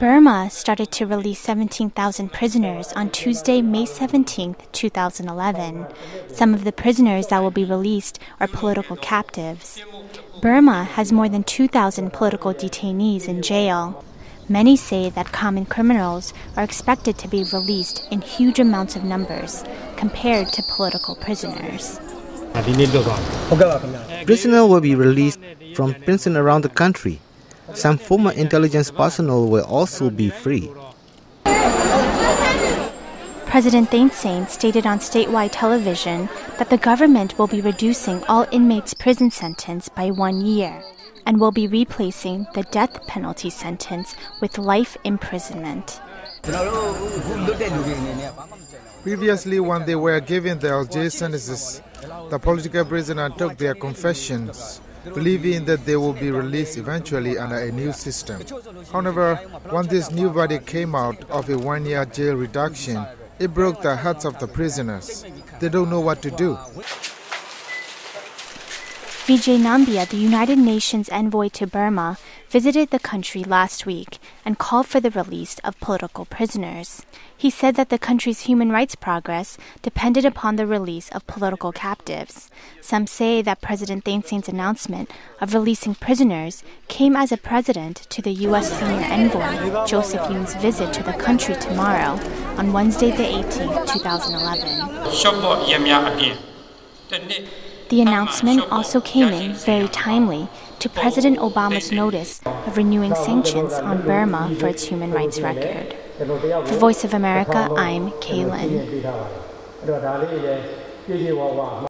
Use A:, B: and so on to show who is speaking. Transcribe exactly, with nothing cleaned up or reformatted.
A: Burma started to release seventeen thousand prisoners on Tuesday, May seventeenth, two thousand eleven. Some of the prisoners that will be released are political captives. Burma has more than two thousand political detainees in jail. Many say that common criminals are expected to be released in huge amounts of numbers compared to political prisoners.
B: Prisoners will be released from prison around the country. Some former intelligence personnel will also be free.
A: President Thein Sein stated on statewide television that the government will be reducing all inmates' prison sentence by one year and will be replacing the death penalty sentence with life imprisonment.
C: Previously, when they were given their jail sentences, the political prisoners took their confessions, believing that they will be released eventually under a new system. However, when this new verdict came out of a one-year jail reduction, it broke the hearts of the prisoners. They don't know what to do.
A: Vijay Nambia, the United Nations envoy to Burma, visited the country last week and called for the release of political prisoners. He said that the country's human rights progress depended upon the release of political captives. Some say that President Thein Sein's announcement of releasing prisoners came as a precedent to the U S senior envoy Joseph Yoon's visit to the country tomorrow, on Wednesday the eighteenth, two thousand eleven. The announcement also came in very timely to President Obama's notice of renewing sanctions on Burma for its human rights record. For Voice of America, I'm Kaylin.